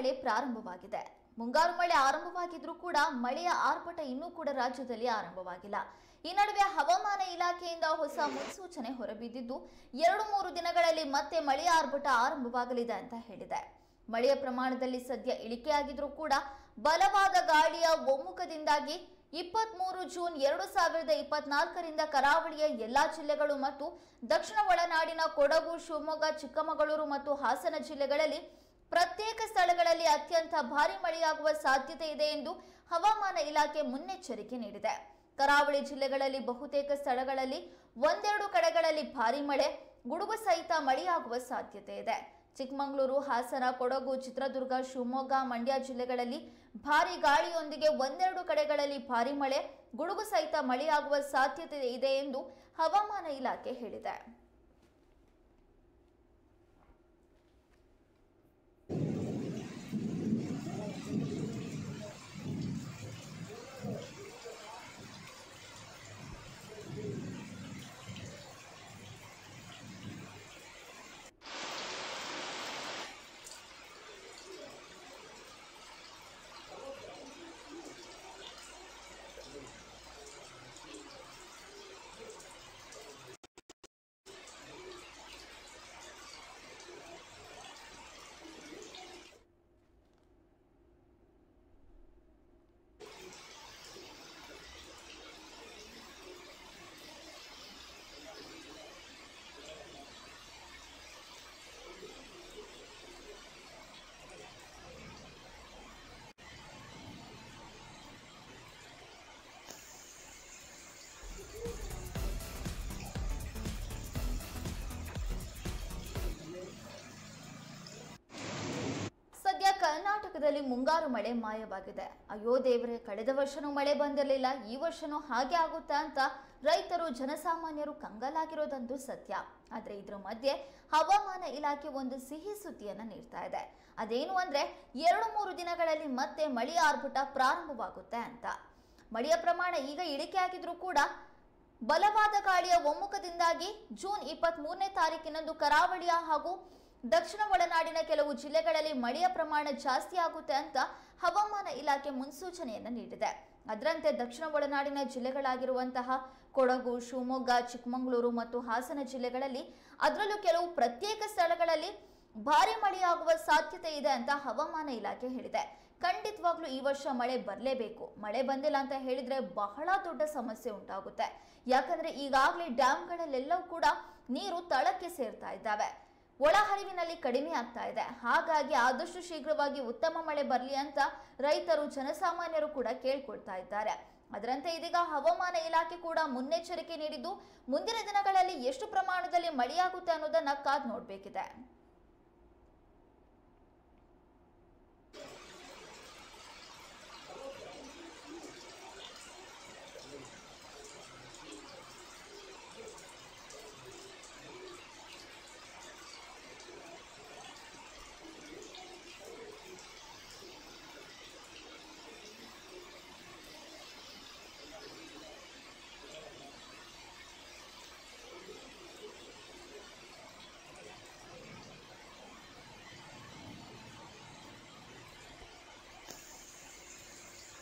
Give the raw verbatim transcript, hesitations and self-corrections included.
ಮಳೆ ಪ್ರಾರಂಭವಾಗಿದೆ. ಮುಂಗಾರು ಮಳೆ ಆರಂಭವಾಗಿದ್ರೂ ಕೂಡ ಮಳೆಯ ಆರ್ಭಟ ಇನ್ನೂ ಕೂಡ ರಾಜ್ಯದಲ್ಲಿ ಆರಂಭವಾಗಿಲ್ಲ. ಈ ನಡುವೆ ಹವಾಮಾನ ಇಲಾಖೆಯಿಂದ ಹೊಸ ಮುನ್ಸೂಚನೆ ಹೊರಬಿದ್ದಿದ್ದು ಎರಡು ಮೂರು ದಿನಗಳಲ್ಲಿ ಮತ್ತೆ ಮಳೆಯ ಆರ್ಭಟ ಆರಂಭವಾಗಲಿದೆ ಅಂತ ಹೇಳಿದೆ. ಮಳೆಯ ಪ್ರಮಾಣದಲ್ಲಿ ಸದ್ಯ ಇಳಿಕೆಯಾಗಿದ್ರೂ ಕೂಡ ಬಲವಾದ ಗಾಳಿಯ ಒಮ್ಮುಖದಿಂದಾಗಿ ಇಪ್ಪತ್ತ್ ಮೂರು ಜೂನ್ ಎರಡು ಸಾವಿರದ ಇಪ್ಪತ್ನಾಲ್ಕರಿಂದ ಕರಾವಳಿಯ ಎಲ್ಲಾ ಜಿಲ್ಲೆಗಳು ಮತ್ತು ದಕ್ಷಿಣ ಒಳನಾಡಿನ ಕೊಡಗು, ಶಿವಮೊಗ್ಗ, ಚಿಕ್ಕಮಗಳೂರು ಮತ್ತು ಹಾಸನ ಜಿಲ್ಲೆಗಳಲ್ಲಿ ಪ್ರತ್ಯೇಕ ಸ್ಥಳಗಳಲ್ಲಿ ಅತ್ಯಂತ ಭಾರೀ ಮಳೆಯಾಗುವ ಸಾಧ್ಯತೆ ಇದೆ ಎಂದು ಹವಾಮಾನ ಇಲಾಖೆ ಮುನ್ನೆಚ್ಚರಿಕೆ ನೀಡಿದೆ. ಕರಾವಳಿ ಜಿಲ್ಲೆಗಳಲ್ಲಿ ಬಹುತೇಕ ಸ್ಥಳಗಳಲ್ಲಿ ಒಂದೆರಡು ಕಡೆಗಳಲ್ಲಿ ಭಾರೀ ಮಳೆ, ಗುಡುಗು ಸಹಿತ ಮಳೆಯಾಗುವ ಸಾಧ್ಯತೆ ಇದೆ. ಚಿಕ್ಕಮಗಳೂರು, ಹಾಸನ, ಕೊಡಗು, ಚಿತ್ರದುರ್ಗ, ಶಿವಮೊಗ್ಗ, ಮಂಡ್ಯ ಜಿಲ್ಲೆಗಳಲ್ಲಿ ಭಾರೀ ಗಾಳಿಯೊಂದಿಗೆ ಒಂದೆರಡು ಕಡೆಗಳಲ್ಲಿ ಭಾರೀ ಮಳೆ, ಗುಡುಗು ಸಹಿತ ಮಳೆಯಾಗುವ ಸಾಧ್ಯತೆ ಇದೆ ಎಂದು ಹವಾಮಾನ ಇಲಾಖೆ ಹೇಳಿದೆ. ಸದ್ಯ ಕರ್ನಾಟಕದಲ್ಲಿ ಮುಂಗಾರು ಮಳೆ ಮಾಯವಾಗಿದೆ. ಅಯ್ಯೋ ದೇವರೇ, ಕಳೆದ ವರ್ಷನೂ ಮಳೆ ಬಂದಿರಲಿಲ್ಲ, ಈ ವರ್ಷನೂ ಹಾಗೆ ಆಗುತ್ತಾ ಅಂತ ರೈತರು, ಜನಸಾಮಾನ್ಯರು ಕಂಗಾಲಾಗಿರೋದಂತೂ ಸತ್ಯ. ಆದರೆ ಇದರ ಮಧ್ಯೆ ಹವಾಮಾನ ಇಲಾಖೆ ಒಂದು ಸಿಹಿ ಸುದ್ದಿಯನ್ನ ನೀಡ್ತಾ ಇದೆ. ಅದೇನು ಅಂದ್ರೆ ಎರಡು ಮೂರು ದಿನಗಳಲ್ಲಿ ಮತ್ತೆ ಮಳೆಯ ಆರ್ಭಟ ಪ್ರಾರಂಭವಾಗುತ್ತೆ ಅಂತ. ಮಳೆಯ ಪ್ರಮಾಣ ಈಗ ಇಳಿಕೆಯಾಗಿದ್ರೂ ಕೂಡ ಬಲವಾದ ಗಾಳಿಯ ಒಮ್ಮುಖದಿಂದಾಗಿ ಜೂನ್ ಇಪ್ಪತ್ತ್ ಮೂರನೇ ತಾರೀಕಿನಂದು ಕರಾವಳಿಯ ಹಾಗೂ ದಕ್ಷಿಣ ಒಳನಾಡಿನ ಕೆಲವು ಜಿಲ್ಲೆಗಳಲ್ಲಿ ಮಳೆಯ ಪ್ರಮಾಣ ಜಾಸ್ತಿ ಆಗುತ್ತೆ ಅಂತ ಹವಾಮಾನ ಇಲಾಖೆ ಮುನ್ಸೂಚನೆಯನ್ನ ನೀಡಿದೆ. ಅದರಂತೆ ದಕ್ಷಿಣ ಒಳನಾಡಿನ ಜಿಲ್ಲೆಗಳಾಗಿರುವಂತಹ ಕೊಡಗು, ಶಿವಮೊಗ್ಗ, ಚಿಕ್ಕಮಗಳೂರು ಮತ್ತು ಹಾಸನ ಜಿಲ್ಲೆಗಳಲ್ಲಿ, ಅದರಲ್ಲೂ ಕೆಲವು ಪ್ರತ್ಯೇಕ ಸ್ಥಳಗಳಲ್ಲಿ ಭಾರಿ ಮಳೆಯಾಗುವ ಸಾಧ್ಯತೆ ಇದೆ ಅಂತ ಹವಾಮಾನ ಇಲಾಖೆ ಹೇಳಿದೆ. ಖಂಡಿತವಾಗ್ಲೂ ಈ ವರ್ಷ ಮಳೆ ಬರಲೇಬೇಕು. ಮಳೆ ಬಂದಿಲ್ಲ ಅಂತ ಹೇಳಿದ್ರೆ ಬಹಳ ದೊಡ್ಡ ಸಮಸ್ಯೆ ಉಂಟಾಗುತ್ತೆ. ಯಾಕಂದ್ರೆ ಈಗಾಗಲೇ ಡ್ಯಾಮ್ಗಳಲ್ಲೆಲ್ಲವೂ ಕೂಡ ನೀರು ತಳಕ್ಕೆ ಸೇರ್ತಾ ಇದ್ದಾವೆ, ಒಳಹರಿವಿನಲ್ಲಿ ಕಡಿಮೆ ಆಗ್ತಾ ಇದೆ. ಹಾಗಾಗಿ ಆದಷ್ಟು ಶೀಘ್ರವಾಗಿ ಉತ್ತಮ ಮಳೆ ಬರಲಿ ಅಂತ ರೈತರು, ಜನಸಾಮಾನ್ಯರು ಕೂಡ ಕೇಳ್ಕೊಳ್ತಾ ಇದ್ದಾರೆ. ಅದರಂತೆ ಇದೀಗ ಹವಾಮಾನ ಇಲಾಖೆ ಕೂಡ ಮುನ್ನೆಚ್ಚರಿಕೆ ನೀಡಿದ್ದು ಮುಂದಿನ ದಿನಗಳಲ್ಲಿ ಎಷ್ಟು ಪ್ರಮಾಣದಲ್ಲಿ ಮಳೆಯಾಗುತ್ತೆ ಅನ್ನೋದನ್ನ ಕಾದು ನೋಡಬೇಕಿದೆ.